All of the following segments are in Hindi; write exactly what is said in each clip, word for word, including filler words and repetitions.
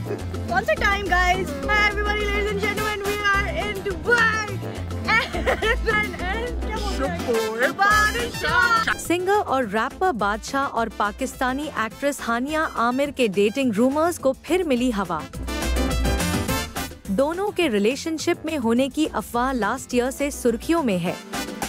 What's the time, guys? Hi everybody, ladies and gentlemen, we are in Dubai. Singer और रैपर बादशाह और पाकिस्तानी एक्ट्रेस हानिया आमिर के डेटिंग रूमर्स को फिर मिली हवा। दोनों के रिलेशनशिप में होने की अफवाह लास्ट ईयर से सुर्खियों में है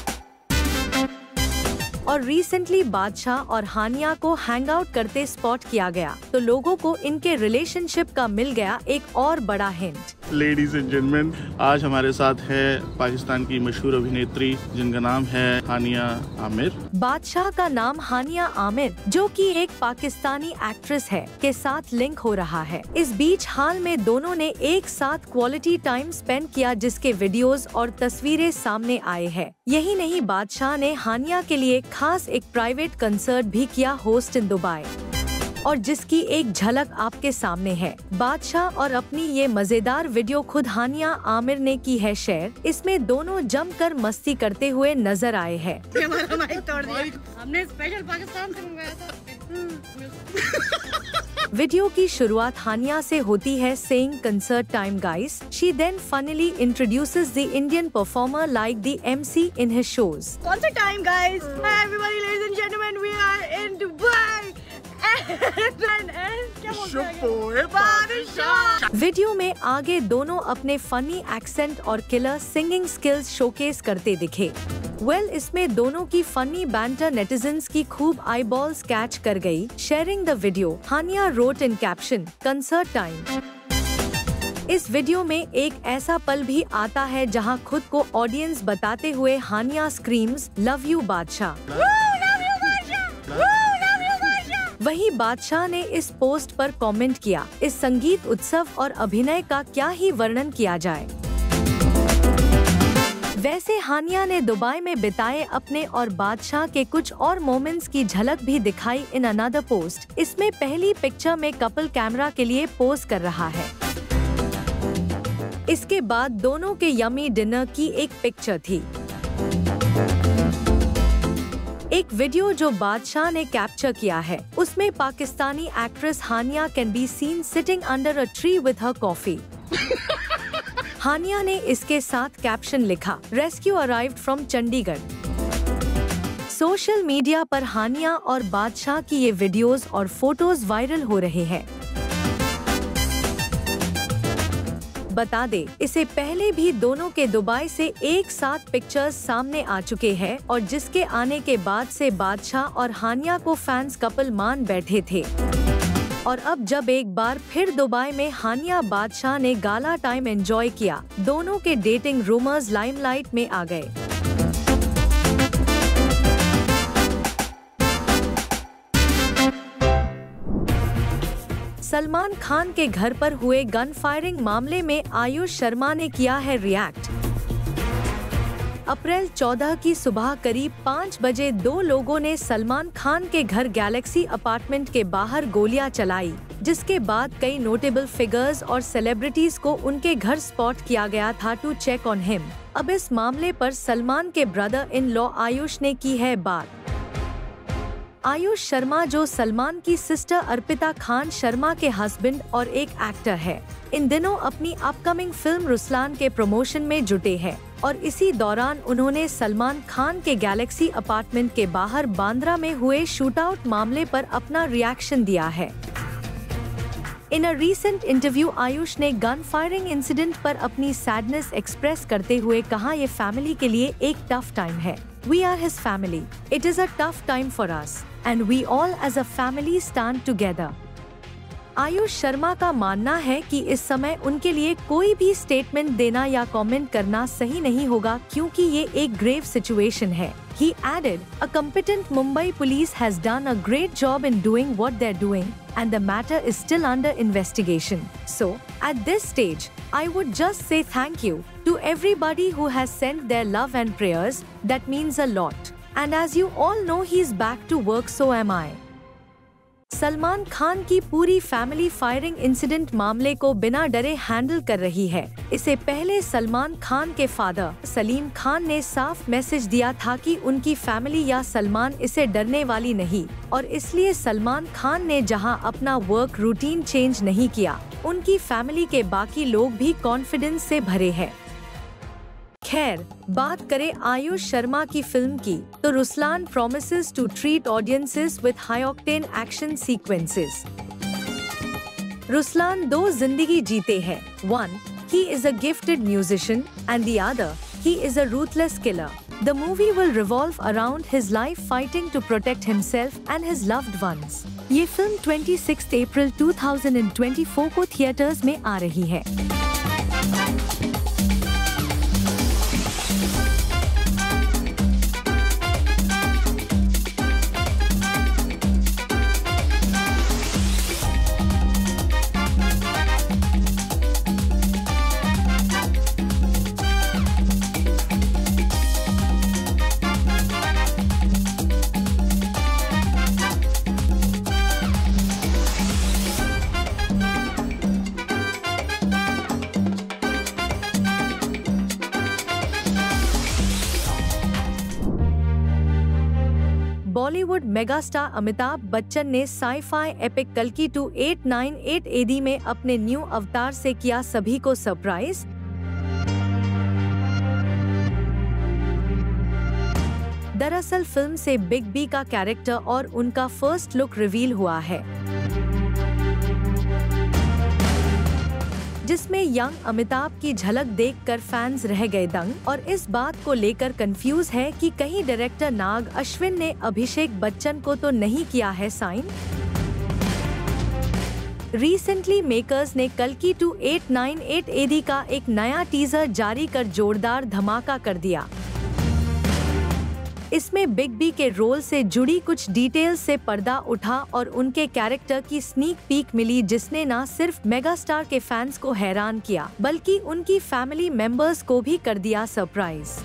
और रिसेंटली बादशाह और हानिया को हैंग आउट करते स्पॉट किया गया तो लोगों को इनके रिलेशनशिप का मिल गया एक और बड़ा हिंट। लेडीज एंड जेंटलमैन, आज हमारे साथ है पाकिस्तान की मशहूर अभिनेत्री जिनका नाम है हानिया आमिर। बादशाह का नाम हानिया आमिर, जो कि एक पाकिस्तानी एक्ट्रेस है, के साथ लिंक हो रहा है। इस बीच हाल में दोनों ने एक साथ क्वालिटी टाइम स्पेंड किया, जिसके वीडियोस और तस्वीरें सामने आए हैं। यही नहीं, बादशाह ने हानिया के लिए खास एक प्राइवेट कंसर्ट भी किया होस्ट इन दुबई, और जिसकी एक झलक आपके सामने है। बादशाह और अपनी ये मजेदार वीडियो खुद हानिया आमिर ने की है शेयर। इसमें दोनों जमकर मस्ती करते हुए नजर आए हैं। हमारा माइक तोड़ दिया। हमने स्पेशल पाकिस्तान से मंगाया था। वीडियो की शुरुआत हानिया से होती है saying concert time guys. She then funnily introduces the Indian performer like the M C in his shows. What's the time, guys? Hi everybody, ladies and gentlemen, we are in Dubai. Video में आगे दोनों अपने फनी एक्सेंट और किलर सिंगिंग स्किल्स शोकेस करते दिखे। वेल well, इसमें दोनों की फनी बैंटर नेटिजन्स की खूब आईबॉल्स कैच कर गई। Sharing the video, Hania wrote in caption concert time. इस वीडियो में एक ऐसा पल भी आता है जहां खुद को ऑडियंस बताते हुए हानिया स्क्रीम्स लव यू बादशाह। वही बादशाह ने इस पोस्ट पर कमेंट किया, इस संगीत उत्सव और अभिनय का क्या ही वर्णन किया जाए। वैसे हानिया ने दुबई में बिताए अपने और बादशाह के कुछ और मोमेंट्स की झलक भी दिखाई इन अनदर पोस्ट। इसमें पहली पिक्चर में कपल कैमरा के लिए पोज कर रहा है। इसके बाद दोनों के यमी डिनर की एक पिक्चर थी। एक वीडियो जो बादशाह ने कैप्चर किया है, उसमें Pakistani actress Hania can be seen sitting under a tree with her coffee. Hania ने इसके साथ कैप्शन लिखा, rescue arrived from Chandigarh. Social media पर हानिया और बादशाह की ये वीडियोस और फोटोज वायरल हो रहे हैं। बता दे, इससे पहले भी दोनों के दुबई से एक साथ पिक्चर्स सामने आ चुके हैं और जिसके आने के बाद से बादशाह और हानिया को फैंस कपल मान बैठे थे। और अब जब एक बार फिर दुबई में हानिया बादशाह ने गाला टाइम एंजॉय किया, दोनों के डेटिंग रूमर्स लाइमलाइट में आ गए। सलमान खान के घर पर हुए गन फायरिंग मामले में आयुष शर्मा ने किया है रिएक्ट। अप्रैल चौदह की सुबह करीब पाँच बजे दो लोगों ने सलमान खान के घर गैलेक्सी अपार्टमेंट के बाहर गोलियां चलाई, जिसके बाद कई नोटेबल फिगर्स और सेलिब्रिटीज को उनके घर स्पॉट किया गया था टू चेक ऑन हिम। अब इस मामले पर सलमान के ब्रदर इन लॉ आयुष ने की है बात। आयुष शर्मा, जो सलमान की सिस्टर अर्पिता खान शर्मा के हस्बैंड और एक एक्टर है, इन दिनों अपनी अपकमिंग फिल्म रुस्लान के प्रमोशन में जुटे हैं और इसी दौरान उन्होंने सलमान खान के गैलेक्सी अपार्टमेंट के बाहर बांद्रा में हुए शूटआउट मामले पर अपना रिएक्शन दिया है। In a recent interview Aayush ने गन फायरिंग इंसिडेंट पर अपनी सैडनेस एक्सप्रेस करते हुए कहा, ये फैमिली के लिए एक टफ टाइम है। We are his family. It is a tough time for us, and we all as a family stand together. Aayush Sharma का मानना है कि इस समय उनके लिए कोई भी स्टेटमेंट देना या कमेंट करना सही नहीं होगा, क्योंकि ये एक ग्रेव सिचुएशन है। He added, a competent Mumbai police has done a great job in doing what they're doing, and the matter is still under investigation. So, at this stage, I would just say thank you to everybody who has sent their love and prayers. That means a lot. And as you all know, he's back to work, so am I. Salman Khan की पूरी फैमिली फायरिंग इंसिडेंट मामले को बिना डरे हैंडल कर रही है। इससे पहले सलमान खान के फादर सलीम खान ने साफ मैसेज दिया था कि उनकी फैमिली या सलमान इसे डरने वाली नहीं, और इसलिए सलमान खान ने जहां अपना वर्क रूटीन चेंज नहीं किया, उनकी फैमिली के बाकी लोग भी कॉन्फिडेंस से भरे हैं। खैर, बात करें आयुष शर्मा की फिल्म की, तो Ruslan promises to treat audiences with high-octane action sequences. Ruslan दो जिंदगी जीते हैं। One, he is a gifted musician, and the other, he is a ruthless killer. The movie will revolve around his life fighting to protect himself and his loved ones. ये फिल्म छब्बीस अप्रैल दो हज़ार चौबीस को थिएटर्स में आ रही है। बॉलीवुड मेगास्टार अमिताभ बच्चन ने साई-फाई एपिक कल्कि two eight nine eight A D में अपने न्यू अवतार से किया सभी को सरप्राइज। दरअसल फिल्म से बिग बी का कैरेक्टर और उनका फर्स्ट लुक रिवील हुआ है, जिसमें यंग अमिताभ की झलक देखकर फैंस रह गए दंग और इस बात को लेकर कंफ्यूज है कि कहीं डायरेक्टर नाग अश्विन ने अभिषेक बच्चन को तो नहीं किया है साइन। रिसेंटली मेकर्स ने कल्कि two eight nine eight A D का एक नया टीजर जारी कर जोरदार धमाका कर दिया। इसमें बिग बी के रोल से जुड़ी कुछ डिटेल्स से पर्दा उठा और उनके कैरेक्टर की स्नीक पीक मिली, जिसने न सिर्फ मेगास्टार के फैंस को हैरान किया बल्कि उनकी फैमिली मेंबर्स को भी कर दिया सरप्राइज।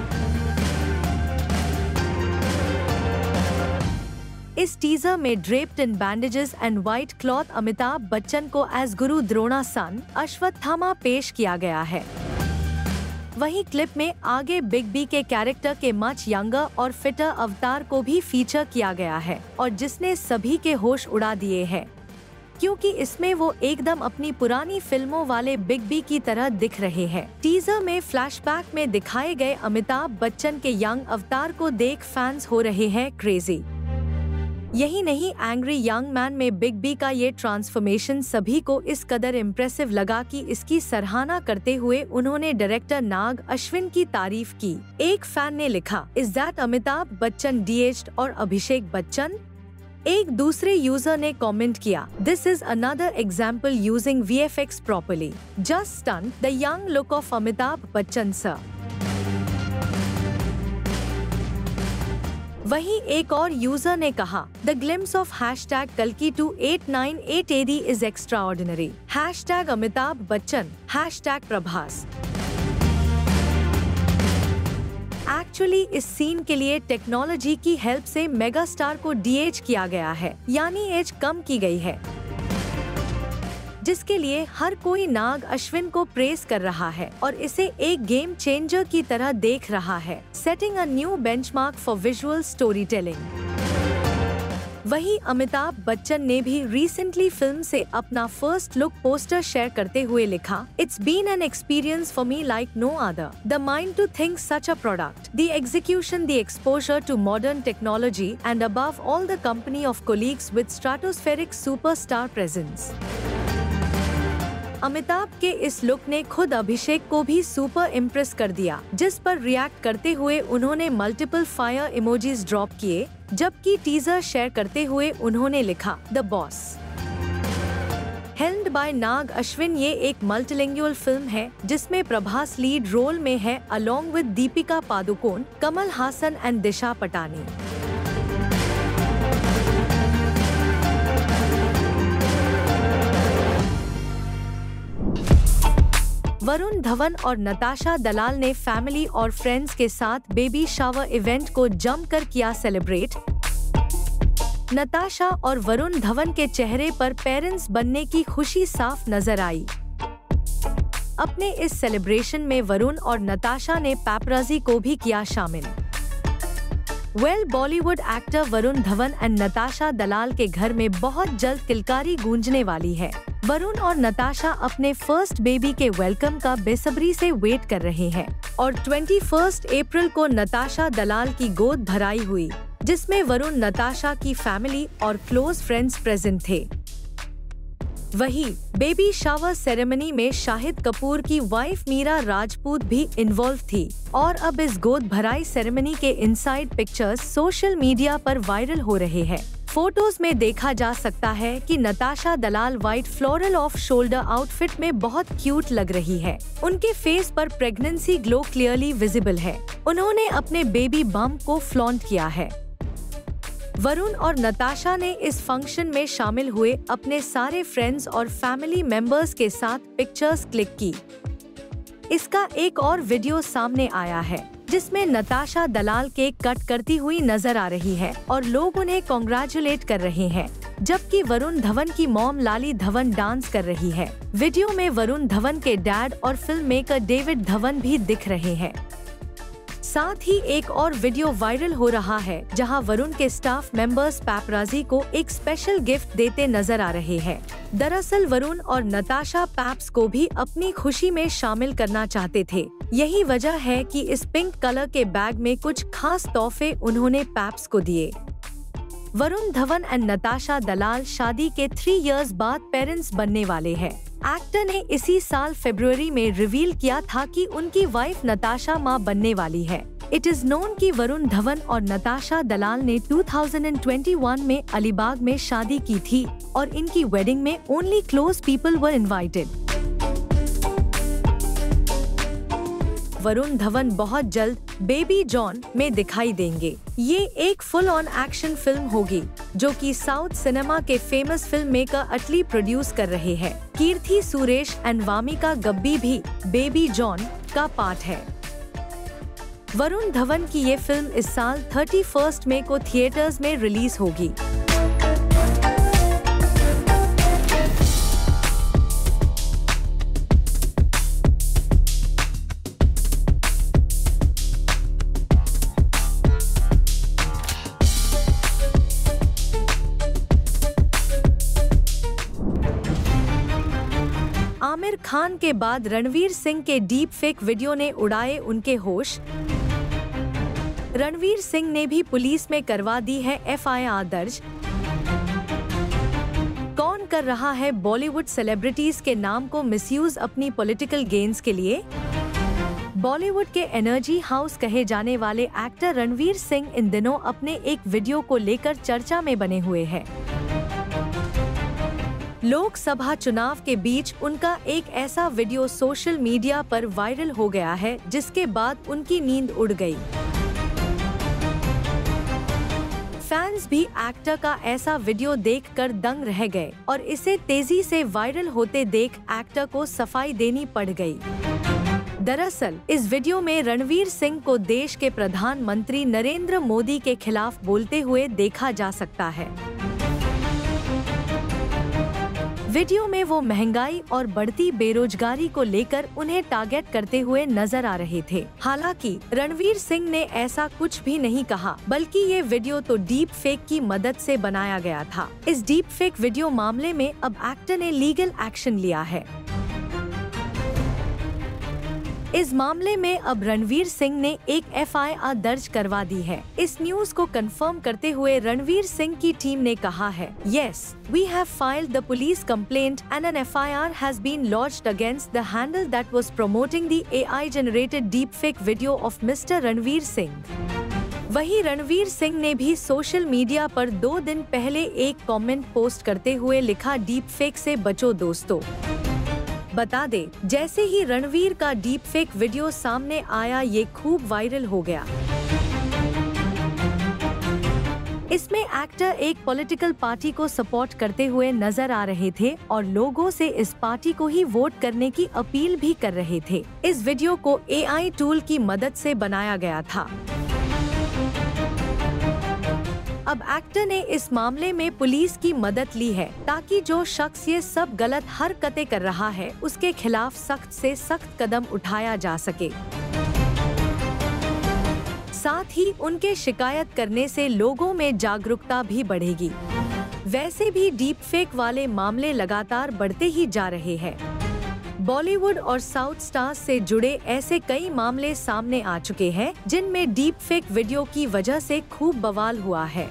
इस टीजर में draped in bandages and white cloth Amitabh Bachchan को एज गुरु द्रोणा सन अश्वत्थामा पेश किया गया है। वहीं क्लिप में आगे बिग बी के कैरेक्टर के मच यंगर और फिटर अवतार को भी फीचर किया गया है और जिसने सभी के होश उड़ा दिए हैं, क्योंकि इसमें वो एकदम अपनी पुरानी फिल्मों वाले बिग बी की तरह दिख रहे हैं। टीजर में फ्लैशबैक में दिखाए गए अमिताभ बच्चन के यंग अवतार को देख फैंस हो रहे हैं क्रेजी। यही नहीं, एंग्री यंग मैन में बिग बी का ये ट्रांसफॉर्मेशन सभी को इस कदर इम्प्रेसिव लगा कि इसकी सराहना करते हुए उन्होंने डायरेक्टर नाग अश्विन की तारीफ की। एक फैन ने लिखा, is that Amitabh Bachchan de-aged और अभिषेक बच्चन? एक दूसरे यूजर ने कमेंट किया, this is another example using V F X properly, just stun the young look of Amitabh Bachchan sir. वहीं एक और यूजर ने कहा, द ग्लिम्स ऑफ हैशटैग कल्कि two eight nine eight A D is extraordinary, hashtag Amitabh Bachchan, hashtag Prabhas. Actually इस सीन के लिए टेक्नोलॉजी की हेल्प से मेगास्टार को डी-एज किया गया है, यानी एज कम की गई है, जिसके लिए हर कोई नाग अश्विन को प्रेस कर रहा है और इसे एक गेम चेंजर की तरह देख रहा है, setting a new benchmark for visual story telling. वहीं अमिताभ बच्चन ने भी रिसेंटली फिल्म से अपना फर्स्ट लुक पोस्टर शेयर करते हुए लिखा, it's been an experience for me like no other, the mind to think such a product, the execution, the exposure to modern technology and above all the company of colleagues with stratospheric superstar presence. Amitabh के इस लुक ने खुद अभिषेक को भी सुपर इम्प्रेस कर दिया, जिस पर रिएक्ट करते हुए उन्होंने मल्टीपल फायर इमोजीज ड्रॉप किए, जबकि टीजर शेयर करते हुए उन्होंने लिखा, the boss. Helmed by Nag Ashwin, ये एक मल्टीलिंगुअल फिल्म है जिसमें प्रभास लीड रोल में है along with Deepika Padukone, Kamal Haasan and Disha Patani. Varun Dhawan और नताशा दलाल ने फैमिली और फ्रेंड्स के साथ बेबी शावर इवेंट को जमकर किया सेलिब्रेट। नताशा और वरुण धवन के चेहरे पर पेरेंट्स बनने की खुशी साफ नजर आई। अपने इस सेलिब्रेशन में वरुण और नताशा ने पैपराजी को भी किया शामिल। Well, Bollywood actor Varun Dhawan and Natasha Dalal के घर में बहुत जल्द किलकारी गूंजने वाली है। वरुण और नताशा अपने फर्स्ट बेबी के वेलकम का बेसब्री से वेट कर रहे हैं और इक्कीस अप्रैल को नताशा दलाल की गोद भराई हुई, जिसमें वरुण, नताशा की फैमिली और क्लोज फ्रेंड्स प्रेजेंट थे। वहीं बेबी शावर सेरेमनी में शाहिद कपूर की वाइफ मीरा राजपूत भी इन्वॉल्व थी और अब इस गोद भराई सेरेमनी के इनसाइड पिक्चर्स सोशल मीडिया पर वायरल हो रहे हैं। फोटोज में देखा जा सकता है कि Natasha Dalal white floral off shoulder outfit में बहुत क्यूट लग रही है। उनके फेस पर प्रेगनेंसी ग्लो क्लियरली विजिबल है। उन्होंने अपने बेबी बम्प को फ्लॉन्ट किया है। वरुण और नताशा ने इस फंक्शन में शामिल हुए अपने सारे फ्रेंड्स और फैमिली मेंबर्स के साथ पिक्चर्स क्लिक की। इसका एक और वीडियो सामने आया है जिसमें नताशा दलाल केक कट करती हुई नजर आ रही है और लोग उन्हें कॉन्ग्रेचुलेट कर रहे हैं, जबकि वरुण धवन की मॉम लाली धवन डांस कर रही है। वीडियो में वरुण धवन के डैड और फिल्म मेकर डेविड धवन भी दिख रहे हैं। साथ ही एक और वीडियो वायरल हो रहा है जहां वरुण के स्टाफ मेंबर्स पैपराजी को एक स्पेशल गिफ्ट देते नजर आ रहे हैं। दरअसल वरुण और नताशा पैप्स को भी अपनी खुशी में शामिल करना चाहते थे। यही वजह है कि इस पिंक कलर के बैग में कुछ खास तोहफे उन्होंने पैप्स को दिए। वरुण धवन एंड नताशा दलाल शादी के थ्री इयर्स बाद पेरेंट्स बनने वाले हैं। एक्टर ने इसी साल फरवरी में रिवील किया था कि उनकी वाइफ नताशा मां बनने वाली है। इट इज नोन कि वरुण धवन और नताशा दलाल ने दो हज़ार इक्कीस में अलीबाग में शादी की थी और इनकी वेडिंग में only close people were invited. Varun Dhawan बहुत जल्द बेबी जॉन में दिखाई देंगे। ये एक फुल ऑन एक्शन फिल्म होगी जो कि साउथ सिनेमा के famous film maker Atlee produce कर रहे हैं। कीर्ति सुरेश एंड वामिका गब्बी भी बेबी जॉन का पार्ट है। वरुण धवन की ये फिल्म इस साल इकतीस मई को थिएटर्स में रिलीज होगी। आमिर खान के बाद रणवीर सिंह के डीप फेक वीडियो ने उड़ाए उनके होश। रणवीर सिंह ने भी पुलिस में करवा दी है एफ आई आर दर्ज। कौन कर रहा है बॉलीवुड सेलिब्रिटीज के नाम को मिसयूज अपनी पॉलिटिकल गेन्स के लिए? बॉलीवुड के एनर्जी हाउस कहे जाने वाले एक्टर रणवीर सिंह इन दिनों अपने एक वीडियो को लेकर चर्चा में बने हुए हैं। लोकसभा चुनाव के बीच उनका एक ऐसा वीडियो सोशल मीडिया पर वायरल हो गया है जिसके बाद उनकी नींद उड़ गई। फैंस भी एक्टर का ऐसा वीडियो देखकर दंग रह गए और इसे तेजी से वायरल होते देख एक्टर को सफाई देनी पड़ गई। दरअसल इस वीडियो में रणवीर सिंह को देश के प्रधानमंत्री नरेंद्र मोदी के खिलाफ बोलते हुए देखा जा सकता है। वीडियो में वो महंगाई और बढ़ती बेरोजगारी को लेकर उन्हें टारगेट करते हुए नजर आ रहे थे। हालांकि रणवीर सिंह ने ऐसा कुछ भी नहीं कहा, बल्कि ये वीडियो तो डीप फेक की मदद से बनाया गया था। इस डीप फेक वीडियो मामले में अब एक्टर ने लीगल एक्शन लिया है। इस मामले में अब रणवीर सिंह ने एक एफ आई आर दर्ज करवा दी है। इस न्यूज को कंफर्म करते हुए रणवीर सिंह की टीम ने कहा है, yes, we have filed the police complaint and an F I R has been launched against the handle that was promoting the A I generated deep fake video of mister Ranveer Singh. वहीं रणवीर सिंह ने भी सोशल मीडिया पर दो दिन पहले एक कमेंट पोस्ट करते हुए लिखा, डीप फेक से बचो दोस्तों। बता दे, जैसे ही रणवीर का डीप फेक वीडियो सामने आया ये खूब वायरल हो गया। इसमें एक्टर एक पॉलिटिकल पार्टी को सपोर्ट करते हुए नजर आ रहे थे और लोगों से इस पार्टी को ही वोट करने की अपील भी कर रहे थे। इस वीडियो को ए आई टूल की मदद से बनाया गया था। अब एक्टर ने इस मामले में पुलिस की मदद ली है ताकि जो शख्स ये सब गलत हरकतें कर रहा है उसके खिलाफ सख्त से सख्त कदम उठाया जा सके। साथ ही उनके शिकायत करने से लोगों में जागरूकता भी बढ़ेगी। वैसे भी डीप फेक वाले मामले लगातार बढ़ते ही जा रहे हैं। बॉलीवुड और साउथ स्टार्स से जुड़े ऐसे कई मामले सामने आ चुके हैं जिनमें डीप फेक वीडियो की वजह से खूब बवाल हुआ है।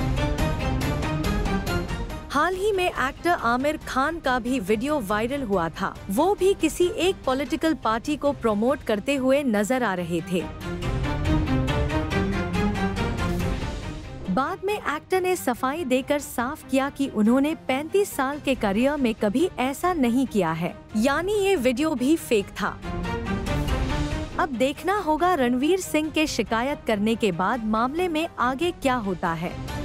हाल ही में एक्टर आमिर खान का भी वीडियो वायरल हुआ था। वो भी किसी एक पॉलिटिकल पार्टी को प्रमोट करते हुए नजर आ रहे थे। बाद में एक्टर ने सफाई देकर साफ किया कि उन्होंने पैंतीस साल के करियर में कभी ऐसा नहीं किया है, यानी ये वीडियो भी फेक था। अब देखना होगा रणवीर सिंह के शिकायत करने के बाद मामले में आगे क्या होता है।